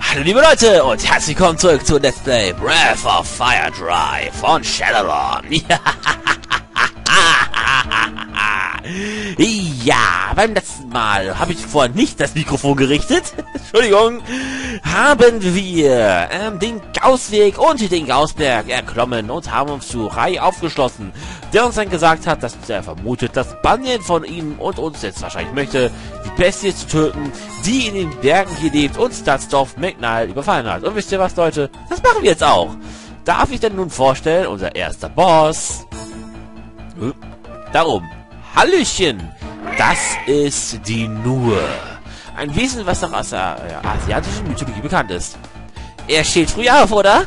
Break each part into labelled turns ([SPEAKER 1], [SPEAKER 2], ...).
[SPEAKER 1] Hallo liebe Leute und herzlich willkommen zurück zu Let's Play Breath of Fire Drive von Shadowrun. Ja, beim letzten Mal habe ich vorhin nicht das Mikrofon gerichtet. Entschuldigung. Haben wir den Gaussweg und den Gaussberg erklommen und haben uns zu Rai aufgeschlossen, der uns dann gesagt hat, dass er vermutet, dass Banyan von ihm und uns jetzt wahrscheinlich möchte, die Bestie zu töten, die in den Bergen hier lebt und das Dorf McNile überfallen hat. Und wisst ihr was, Leute? Das machen wir jetzt auch. Darf ich denn nun vorstellen, unser erster Boss? Darum. Hallöchen! Das ist die Nur. Ein Wesen, was noch aus der asiatischen Mythologie bekannt ist. Er steht früh auf, oder?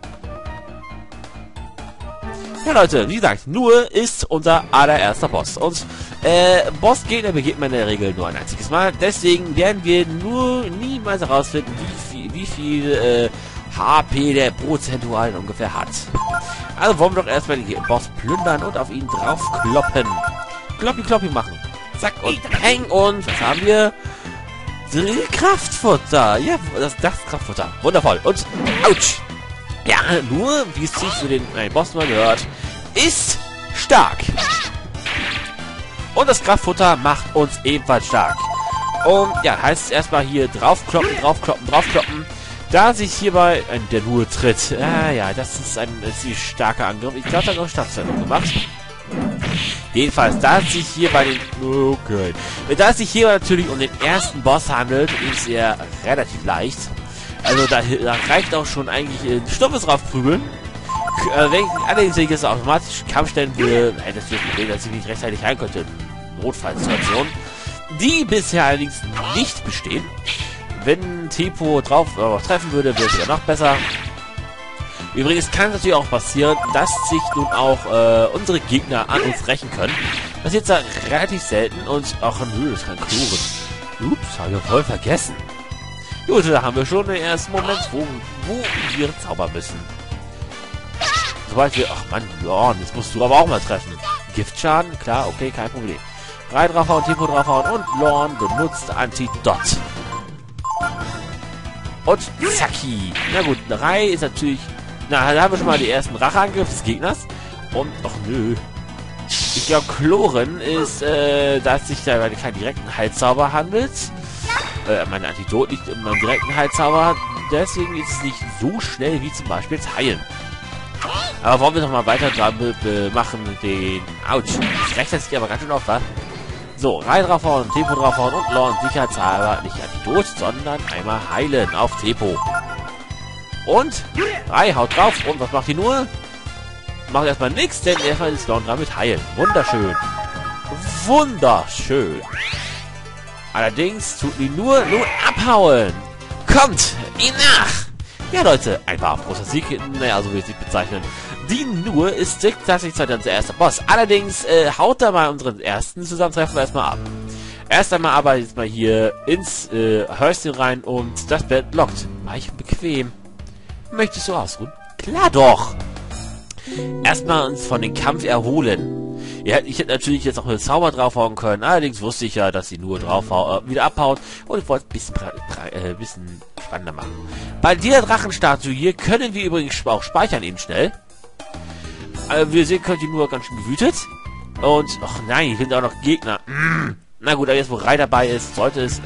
[SPEAKER 1] Ja, Leute, wie gesagt, Nur ist unser allererster Boss. Und Bossgegner begegnet man in der Regel nur ein einziges Mal. Deswegen werden wir nur niemals herausfinden, wie viel HP der prozentual ungefähr hat. Also wollen wir doch erstmal den Boss plündern und auf ihn draufkloppen. Kloppi Kloppi machen. Zack und peng und was haben wir? Kraftfutter. Ja, das Kraftfutter. Wundervoll. Und ouch. Ja, Nur, wie es sich für den Boss mal gehört, ist stark. Und das Kraftfutter macht uns ebenfalls stark. Und ja, heißt es erstmal hier draufkloppen, draufkloppen, draufkloppen. Da sich hierbei der Nur tritt. Ja, das ist ein ziemlich starker Angriff. Ich glaube, da hat noch Stadtzentrum gemacht. Jedenfalls, da es sich hier bei den... Okay. Da es sich hier natürlich um den ersten Boss handelt, ist er relativ leicht. Also da reicht auch schon eigentlich Stoffes drauf prügeln. Allerdings, wenn ich jetzt automatisch Kampf stellen will, hätte es das Problem, dass ich nicht rechtzeitig rein könnte in Notfallsituationen. Die bisher allerdings nicht bestehen. Wenn Tepo drauf treffen würde, wäre es ja noch besser. Übrigens kann es natürlich auch passieren, dass sich nun auch unsere Gegner an uns rächen können. Das ist jetzt relativ selten und auch nö, das kann kloren. Ups, habe ich voll vergessen. Gut, da haben wir schon den ersten Moment, wo wir zaubern müssen. Sobald wir... Ach Mann, Lorn, jetzt musst du aber auch mal treffen. Giftschaden, klar, okay, kein Problem. Rai draufhauen, Tempo draufhauen und Lorn benutzt Antidot. Und Zacki. Na gut, Rai ist natürlich... Na, da haben wir schon mal die ersten Racheangriffe des Gegners. Und, ach nö. Ich glaube, Kloren ist, da es sich da keinen direkten Heilzauber handelt. Mein Antidot nicht in meinem direkten Heilzauber. Deswegen ist es nicht so schnell wie zum Beispiel jetzt Heilen. Aber wollen wir noch mal weiter dran machen, den... Autsch. Das rechnet sich aber ganz schön auf, was? So, Rai draufhauen, Tempo draufhauen und Lorn sicherheitshalber nicht Antidot, sondern einmal heilen auf Tempo. Und Rai haut drauf. Und was macht die Nur? Macht erstmal nichts, denn erstmal ist Lorn dran mit heilen. Wunderschön. Wunderschön. Allerdings tut die Nur nun abhauen. Kommt ihm nach. Ja, Leute, ein großer Sieg. Naja, so will ich es nicht bezeichnen. Die Nur ist tatsächlich unser erster Boss. Allerdings haut da mal unseren ersten Zusammentreffen erstmal ab. Erst einmal aber jetzt mal hier ins Häuschen rein und das Bett lockt. Weich und bequem. Möchtest du ausruhen? Klar doch! Erstmal uns von dem Kampf erholen. Ja, ich hätte natürlich jetzt auch mit Zauber draufhauen können. Allerdings wusste ich ja, dass sie nur wieder abhaut. Und ich wollte es ein bisschen spannender machen. Bei dieser Drachenstatue hier können wir übrigens auch speichern eben schnell. Wir sehen, könnt ihr nur ganz schön gewütet. Und, ach nein, hier sind auch noch Gegner. Na gut, aber jetzt wo Rai dabei ist, sollte es...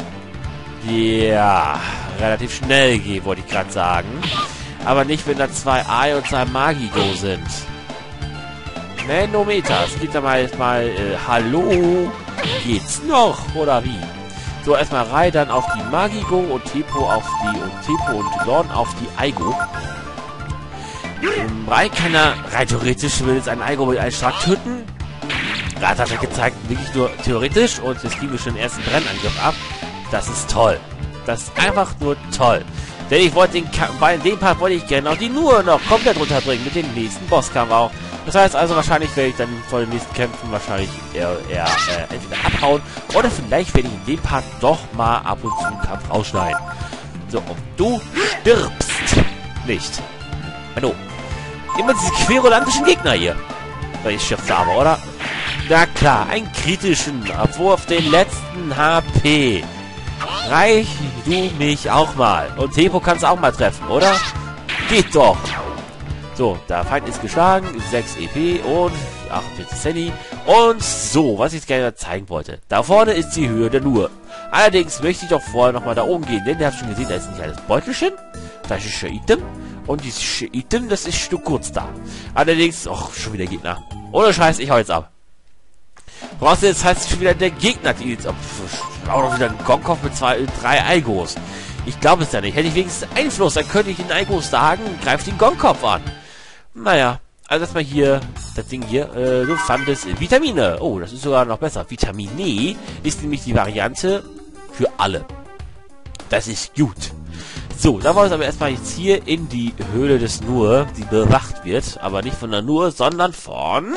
[SPEAKER 1] Ja, relativ schnell gehen, wollte ich gerade sagen. Aber nicht, wenn da 2 Ai und 2 Magigo sind. Manometer, es geht da mal jetzt mal, hallo? Geht's noch, oder wie? So, erstmal Rai, dann auf die Magigo und Tepo auf die, und Tepo und Lorn auf die Aigo. Rai kann er, rein theoretisch will jetzt ein Aigo mit einem Schlag töten. Da hat er gezeigt, wirklich nur theoretisch, und jetzt kriegen wir schon den ersten Brennangriff ab. Das ist toll. Das ist einfach nur toll. Denn ich wollte bei dem Part wollte ich gerne auch die Nur noch komplett runterbringen mit dem nächsten Bosskampf auch. Das heißt also, wahrscheinlich werde ich dann vor den nächsten Kämpfen wahrscheinlich eher entweder abhauen oder vielleicht werde ich in dem Part doch mal ab und zu einen Kampf rausschneiden. So, und du stirbst nicht. Hallo. Immer diese querulantischen Gegner hier. Weil ich schimpfe aber, oder? Na klar, einen kritischen Abwurf den letzten HP. Reich du mich auch mal. Und Tepo kannst du auch mal treffen, oder? Geht doch. So, der Feind ist geschlagen. 6 EP und 48 Cent. Und so, was ich jetzt gerne zeigen wollte. Da vorne ist die Höhe der Nur. Allerdings möchte ich doch vorher nochmal da oben gehen. Denn ihr habt schon gesehen, da ist nicht alles Beutelchen. Das ist ein Item. Und dieses Item, das ist nur kurz da. Allerdings, och, schon wieder Gegner. Ohne Scheiß, ich hau jetzt ab. Vorausgesetzt heißt schon wieder der Gegner, die jetzt auch noch wieder einen Gongkopf mit 3 Aigos. Ich glaube es ja nicht. Hätte ich wenigstens Einfluss, dann könnte ich den Aigos sagen, greift den Gongkopf an. Naja, also erstmal hier, das Ding hier, du fandest Vitamine. Oh, das ist sogar noch besser. Vitamine ist nämlich die Variante für alle. Das ist gut. So, da wollen wir aber erstmal jetzt hier in die Höhle des Nur, die bewacht wird. Aber nicht von der Nur, sondern von...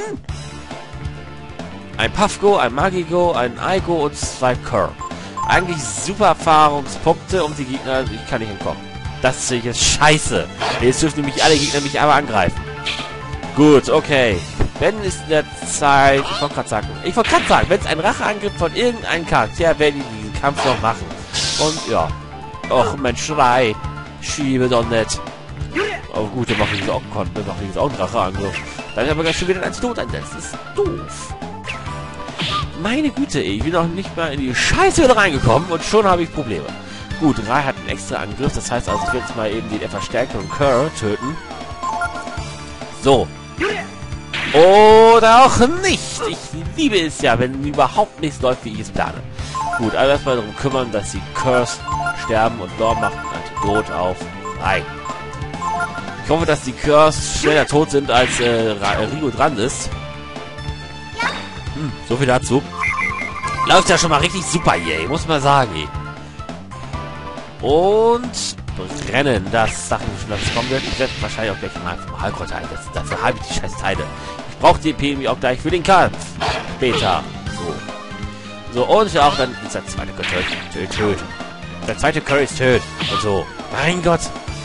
[SPEAKER 1] ein Puffgo, ein Magigo, ein Aigo und 2 Curl. Eigentlich super Erfahrungspunkte, um die Gegner... Ich kann nicht entkommen. Das ist jetzt scheiße. Jetzt dürfen nämlich alle Gegner mich aber angreifen. Gut, okay. Wenn es in der Zeit... Ich wollte gerade sagen, wenn es ein Racheangriff von irgendeinem Charakter, werde ich diesen Kampf noch machen. Und ja. Och, mein Schrei. Schiebe doch nicht. Oh gut, dann mache ich jetzt auch einen Racheangriff. Dann ist aber gleich schon wieder ein Tod ein. Das ist doof. Meine Güte, ey, ich bin noch nicht mal in die Scheißhöhle reingekommen und schon habe ich Probleme. Gut, Rai hat einen extra Angriff, das heißt also, ich werde jetzt mal eben den etwas stärkeren Curl töten. So. Oder auch nicht. Ich liebe es ja, wenn überhaupt nichts läuft, wie ich es plane. Gut, also erstmal darum kümmern, dass die Curse sterben und Lore macht ein Antidot auf Rai. Ich hoffe, dass die Curse schneller tot sind, als Rigo dran ist. So viel dazu. Läuft ja schon mal richtig super hier, muss man sagen. Ey. Und brennen. Das sag ich schon, dass es kommen wird. Ich werde wahrscheinlich auch gleich mal vom Heilkräuter einsetzen. Dafür habe ich die scheiß Teile. Ich brauche die PMI auch gleich für den Kampf. Später. So. So, und auch dann ist der zweite Curry töt. Der zweite Curry ist töt. Und so. Mein Gott.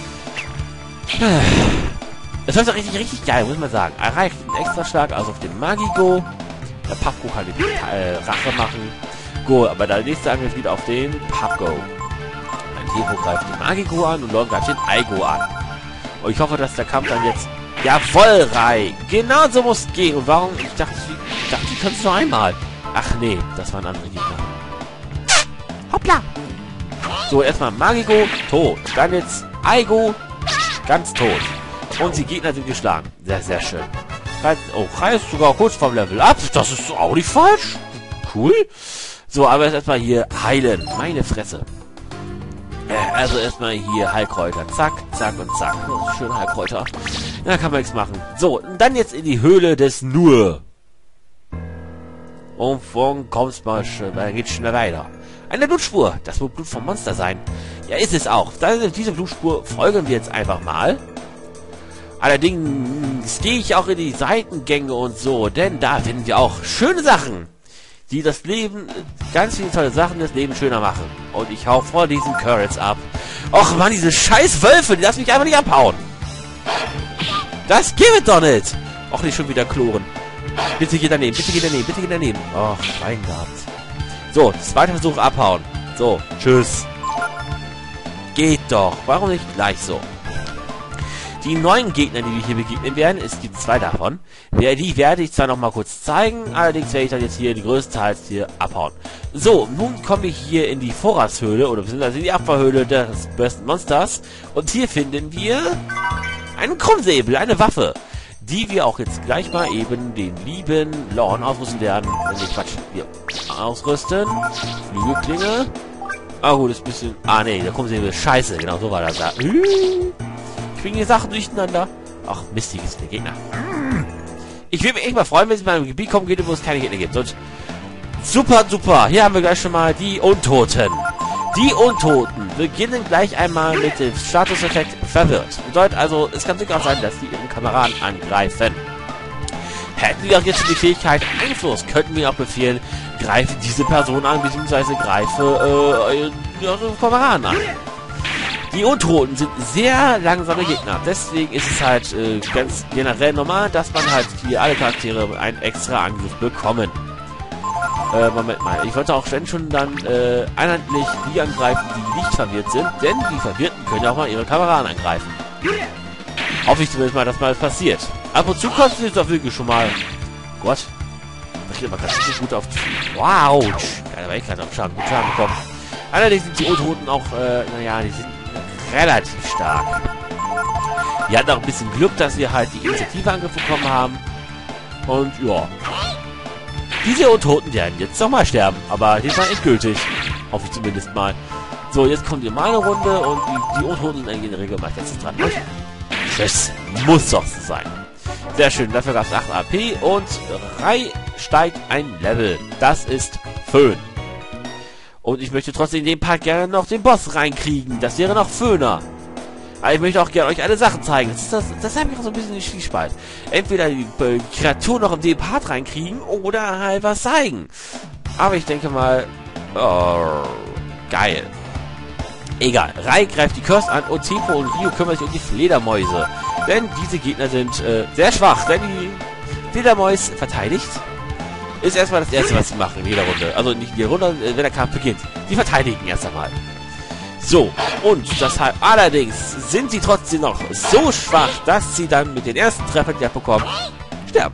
[SPEAKER 1] Das läuft doch richtig geil, muss man sagen. Erreicht einen extra Schlag, also auf den Magigo. Der Puffgo kann die Rache machen. Go, aber der nächste Angriff wieder auf den Puffgo. Mein Tepo greift den Magigo an und Lon greift den Aigo an. Und ich hoffe, dass der Kampf dann jetzt... Jawoll, Rai! Genau so muss es gehen. Und warum? Ich dachte, die kannst du nur einmal. Ach nee, das waren andere Gegner. Hoppla! So, erstmal Magigo, tot. Dann jetzt Aigo, ganz tot. Und die Gegner sind geschlagen. Sehr, sehr schön. Oh, Rai ist sogar kurz vom Level up. Das ist auch nicht falsch. Cool. So, aber jetzt erstmal hier heilen. Meine Fresse. Also erstmal hier Heilkräuter. Zack, zack und zack. Oh, schön Heilkräuter. Da kann man nichts machen. So, und dann jetzt in die Höhle des Nur. Und von kommst mal schön, geht schnell weiter. Eine Blutspur. Das wird Blut vom Monster sein. Ja, ist es auch. Diese Blutspur folgen wir jetzt einfach mal. Allerdings gehe ich auch in die Seitengänge und so, denn da finden wir auch schöne Sachen, die das Leben, ganz viele tolle Sachen, das Leben schöner machen. Und ich hau vor diesen Curls ab. Och man, diese scheiß Wölfe, die lassen mich einfach nicht abhauen. Das gibt es doch nicht. Och, nicht schon wieder kloren. Bitte geh daneben, bitte geh daneben, bitte geh daneben. Och, Schwein gehabt. So, zweiter Versuch abhauen. So, tschüss. Geht doch. Warum nicht gleich so? Die neuen Gegner, die wir hier begegnen werden, es gibt 2 davon. Die werde ich zwar noch mal kurz zeigen, allerdings werde ich dann jetzt hier die größtenteils hier abhauen. So, nun komme ich hier in die Vorratshöhle, oder beziehungsweise in die Abwehrhöhle des besten Monsters. Und hier finden wir einen Krummsäbel, eine Waffe, die wir auch jetzt gleich mal eben den lieben Lorn ausrüsten werden. Nee, Quatsch, wir ausrüsten. Flügelklinge. Ah gut, ist ein bisschen... Ah nee, der Krummsäbel ist scheiße, genau so war das da. Kriegen die Sachen durcheinander. Ach, mistig ist der Gegner. Ich würde mich echt mal freuen, wenn es mal in ein Gebiet kommen würde, wo es keine Gegner gibt. Sonst super, super. Hier haben wir gleich schon mal die Untoten. Die Untoten beginnen gleich einmal mit dem Statuseffekt verwirrt. Bedeutet also, es kann durchaus sein, dass die ihren Kameraden angreifen. Hätten wir auch jetzt schon die Fähigkeit Einfluss, könnten wir auch befehlen, greife diese Person an, beziehungsweise greife ihre Kameraden an. Die Untoten sind sehr langsame Gegner. Deswegen ist es halt ganz generell normal, dass man halt hier alle Charaktere einen extra Angriff bekommen. Moment mal. Ich wollte auch schon dann einheitlich die angreifen, die nicht verwirrt sind. Denn die Verwirrten können ja auch mal ihre Kameraden angreifen. Hoffe ich zumindest mal, dass mal passiert. Ab und zu kostet es doch wirklich schon mal... Gott. Ich immer ganz gut auf... Wow. Da war ich gerade auf Schaden. Gut Schaden bekommen. Allerdings sind die Untoten auch, naja, die sind relativ stark. Wir hatten auch ein bisschen Glück, dass wir halt die Initiativeangriff bekommen haben. Und, ja. Diese Untoten werden jetzt nochmal sterben. Aber die waren endgültig. Hoffe ich zumindest mal. So, jetzt kommt hier mal eine Runde und die Untoten sind in der Regel meistens dran. Tschüss. Muss doch so sein. Sehr schön. Dafür gab es 8 AP und Rai steigt ein Level. Das ist Föhn. Und ich möchte trotzdem in dem Part gerne noch den Boss reinkriegen. Das wäre noch Föhner. Aber ich möchte auch gerne euch alle Sachen zeigen. Das habe ich auch so ein bisschen in Zwiespalt. Entweder die Kreatur noch in den Part reinkriegen oder halt was zeigen. Aber ich denke mal... Oh, geil. Egal. Rai greift die Curse an und Tepo und Rio kümmern sich um die Fledermäuse. Denn diese Gegner sind sehr schwach. Denn die Fledermäus verteidigt. Ist erstmal das Erste, was sie machen in jeder Runde. Also nicht in jeder Runde, wenn der Kampf beginnt. Die verteidigen erst einmal. So, und deshalb allerdings sind sie trotzdem noch so schwach, dass sie dann mit den ersten Treffern, die sie bekommen, sterben.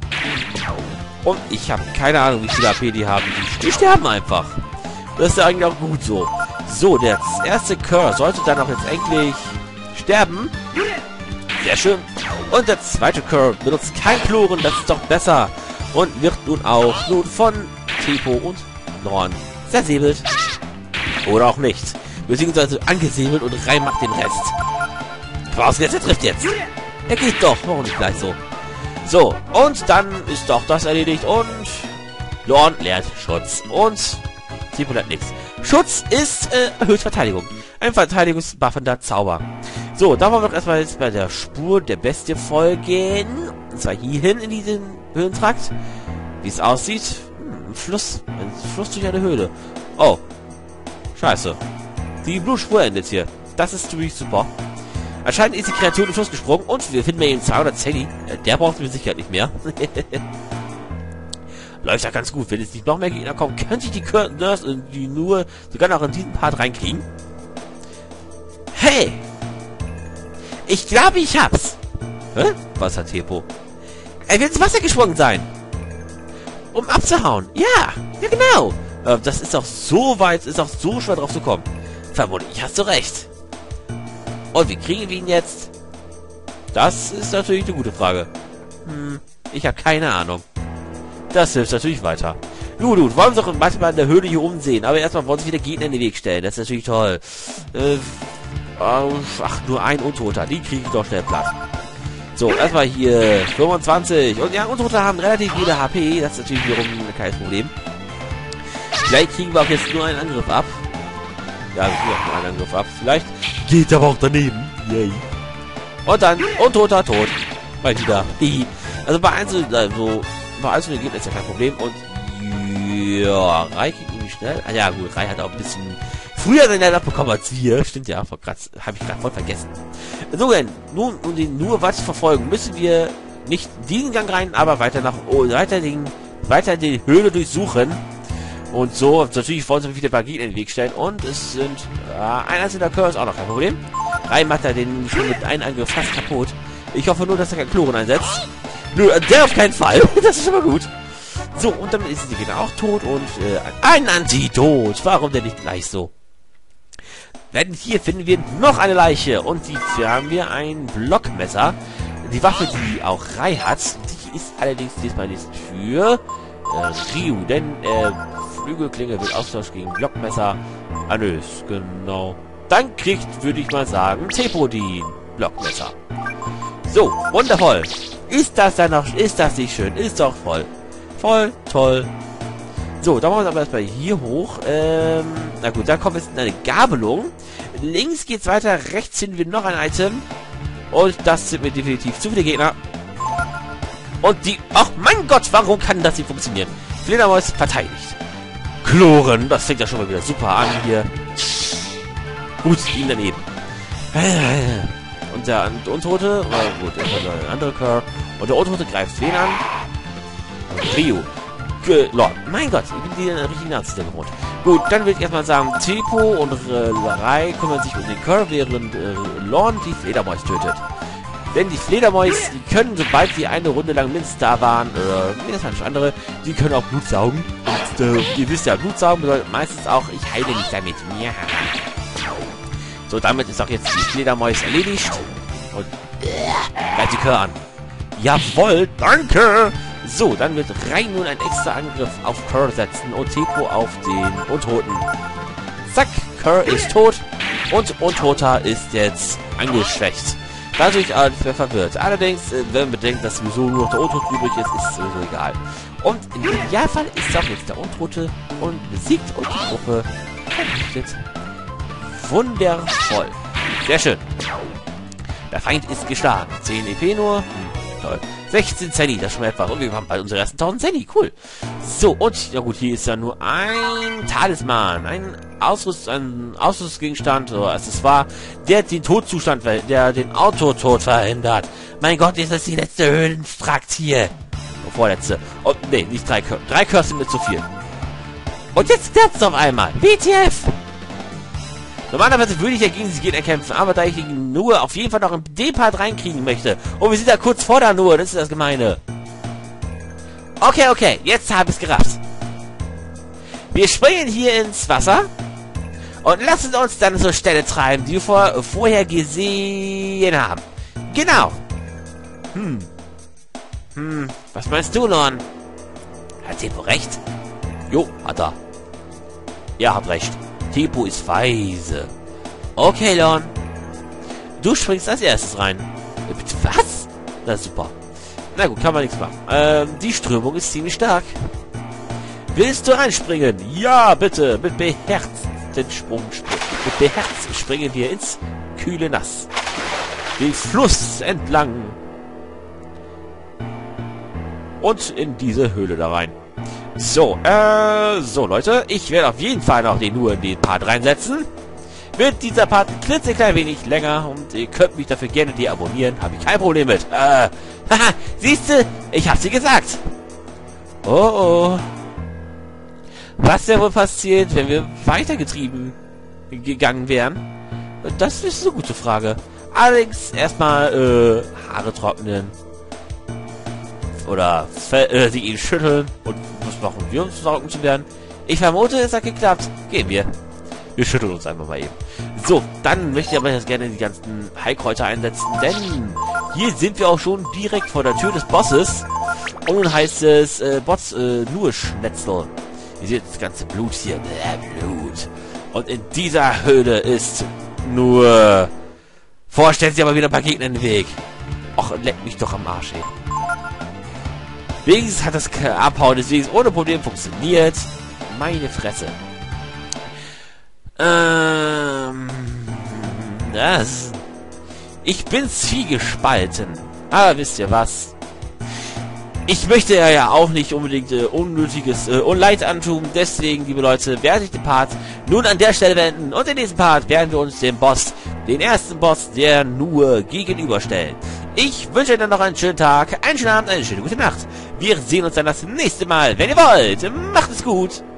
[SPEAKER 1] Und ich habe keine Ahnung, wie viele AP die haben. Die sterben einfach. Das ist ja eigentlich auch gut so. So, der erste Curse sollte dann auch jetzt endlich sterben. Sehr schön. Und der zweite Curse benutzt kein Kloren, das ist doch besser. Und wird nun auch von Tepo und Norn zersäbelt. Oder auch nicht. Beziehungsweise angesäbelt und Rai macht den Rest. Vorausgesetzt, er trifft jetzt. Er geht doch. Warum nicht gleich so? So, und dann ist doch das erledigt. Und Norn lernt Schutz. Und Tepo lernt nichts. Schutz ist erhöht Verteidigung. Ein verteidigungsbuffender Zauber. So, da wollen wir doch erstmal jetzt bei der Spur der Bestie folgen. Und zwar hierhin in diesen Höhentrakt. Wie es aussieht. Ein Fluss durch eine Höhle. Oh. Scheiße. Die Blutspur endet hier. Das ist natürlich super. Anscheinend ist die Kreatur im Fluss gesprungen und wir finden hier den 200 Zenny. Der braucht mir sicher nicht mehr. Läuft ja ganz gut. Wenn jetzt nicht noch mehr Gegner kommen, könnte ich die Nurse die nur sogar noch in diesen Part reinkriegen. Hey! Ich glaube, ich hab's. Hä? Was hat Tepo? Er wird ins Wasser gesprungen sein. Um abzuhauen. Ja, genau. Das ist auch so weit, ist auch so schwer drauf zu kommen. Vermutlich hast du recht. Und wie kriegen wir ihn jetzt? Das ist natürlich eine gute Frage. Ich habe keine Ahnung. Das hilft natürlich weiter. Gut, wollen wir uns doch manchmal in der Höhle hier umsehen. Aber erstmal wollen sich wieder Gegner in den Weg stellen. Das ist natürlich toll. Ach, nur ein Untoter. Die kriege ich doch schnell platt. So, erstmal hier 25. Und ja, Untote haben relativ viele HP. Das ist natürlich wiederum kein Problem. Vielleicht kriegen wir auch jetzt nur einen Angriff ab. Ja, wir kriegen auch nur einen Angriff ab. Vielleicht geht aber auch daneben. Yay. Und dann Untoter tot. Mal wieder. Also bei einzelnen Gegnern ist ja kein Problem. Und ja, Rai geht irgendwie schnell. Ah ja, gut, Rai hat auch ein bisschen früher den Level bekommen als wir. Stimmt ja, habe ich gerade voll vergessen. So, nun, um den nur was zu verfolgen, müssen wir nicht diesen Gang rein, aber weiter die Höhle durchsuchen. Und so, natürlich wollen sie wieder bei Gegner in den Weg stellen. Und es sind ein einzelner Curse auch noch kein Problem. Rai macht er den schon mit einem Angriff fast kaputt. Ich hoffe nur, dass er kein Kloren einsetzt. Nö, der auf keinen Fall. Das ist schon mal gut. So, und dann ist die Gegner auch tot und ein Antidot. Warum denn nicht gleich so? Denn hier finden wir noch eine Leiche. Und hier haben wir ein Blockmesser. Die Waffe, die auch Rai hat, die ist allerdings diesmal nicht für Ryu. Denn Flügelklinge wird Austausch gegen Blockmesser. Nö, genau. Dann kriegt, würde ich mal sagen, Tepo die Blockmesser. So, wundervoll. Ist das nicht schön? Ist doch voll. Voll toll. So, da wollen wir aber erstmal hier hoch. Na gut, da kommt jetzt eine Gabelung. Links geht's weiter, rechts finden wir noch ein Item. Und das sind mir definitiv zu viele Gegner. Und die... Ach mein Gott, warum kann das nicht funktionieren? Fledermaus verteidigt. Kloren, das fängt ja schon mal wieder super an hier. Gut, ihn daneben. Und der Untote, gut, der andere Curve. Und der Untote greift wen an? Ryu. Lord. Mein Gott, ich bin die richtigen Namen gewohnt. Gut, dann würde ich erstmal sagen, Tepo und Rai kümmern sich um den Curl, während Lorn die Fledermäuse tötet. Denn die Fledermäuse, die können, sobald wir eine Runde lang mindestens da waren, nee, das war nicht andere, die können auch Blut saugen. Und ihr wisst ja, Blut saugen bedeutet meistens auch, ich heile mich damit. Ja. So, damit ist auch jetzt die Fledermäuse erledigt. Und greift die Curl an. Jawohl, danke! So, dann wird Rai nun einen extra Angriff auf Curl setzen und Tepo auf den Untoten. Zack, Curl ist tot und Untoter ist jetzt angeschwächt. Dadurch alles mehr verwirrt. Allerdings, wenn man bedenkt, dass sowieso nur noch der Untote übrig ist, ist es sowieso egal. Und im Idealfall ist auch jetzt der Untote und besiegt und die Gruppe vernichtet. Wundervoll. Sehr schön. Der Feind ist geschlagen. 10 EP nur. Toll. 16 Zenny, das ist schon mal etwas. Und wir haben bald unsere ersten 1000 Zenny. Cool. So, und, ja gut, hier ist ja nur ein Talisman. Ein Ausrüstungsgegenstand, oder Accessoire, der den Todzustand, der den Autotod verhindert. Mein Gott, ist das die letzte Höhlenfrakt hier. Vorletzte. Und, nee, nicht 3 Curse. 3 Curse sind mir zu viel. Und jetzt klappt's auf einmal. WTF! Normalerweise würde ich ja gegen sie Gegner kämpfen, aber da ich ihn nur auf jeden Fall noch im D-Part reinkriegen möchte. Und wir sind da kurz vor der nur, das ist das Gemeine. Okay, jetzt habe ich es gerafft. Wir springen hier ins Wasser und lassen uns dann zur Stelle treiben, die wir vorher gesehen haben. Genau. Was meinst du, Lorn? Hat Tepo recht? Jo, hat er. Ja, hat recht. Tepo ist weise. Okay, Lorn. Du springst als erstes rein. Bitte, was? Na super. Na gut, kann man nichts machen. Die Strömung ist ziemlich stark. Willst du reinspringen? Ja, bitte. Mit beherzten Sprung. Mit beherzt springen wir ins kühle Nass. Den Fluss entlang. Und in diese Höhle da rein. So, so Leute, ich werde auf jeden Fall noch nur in den Part reinsetzen. Wird dieser Part ein klitzeklein wenig länger und ihr könnt mich dafür gerne deabonnieren, habe ich kein Problem mit. Haha, siehste, ich hab's dir gesagt. Oh. Was wäre wohl passiert, wenn wir weitergetrieben gegangen wären? Das ist eine gute Frage. Allerdings erstmal, Haare trocknen. Oder sie ihn schütteln. Und was machen wir, um zu saugen zu werden? Ich vermute, es hat geklappt. Gehen wir. Wir schütteln uns einfach mal eben. So, dann möchte ich aber jetzt gerne die ganzen Heilkräuter einsetzen, denn hier sind wir auch schon direkt vor der Tür des Bosses. Und nun heißt es, nur Schnetzel. Ihr seht das ganze Blut hier. Blut. Und in dieser Höhle ist nur... Vorstellen Sie aber wieder ein paar Gegner in den Weg. Och, leck mich doch am Arsch, ey. Wenigstens hat das Abhauen des Weges ohne Problem funktioniert. Meine Fresse. Ich bin zwiegespalten. Aber wisst ihr was? Ich möchte ja auch nicht unbedingt unnötiges Unleid antun. Deswegen, liebe Leute, werde ich den Part nun an der Stelle beenden. Und in diesem Part werden wir uns den Boss, den ersten Boss, der nur gegenüberstellen. Ich wünsche euch dann noch einen schönen Tag, einen schönen Abend, eine schöne gute Nacht. Wir sehen uns dann das nächste Mal, wenn ihr wollt. Macht es gut.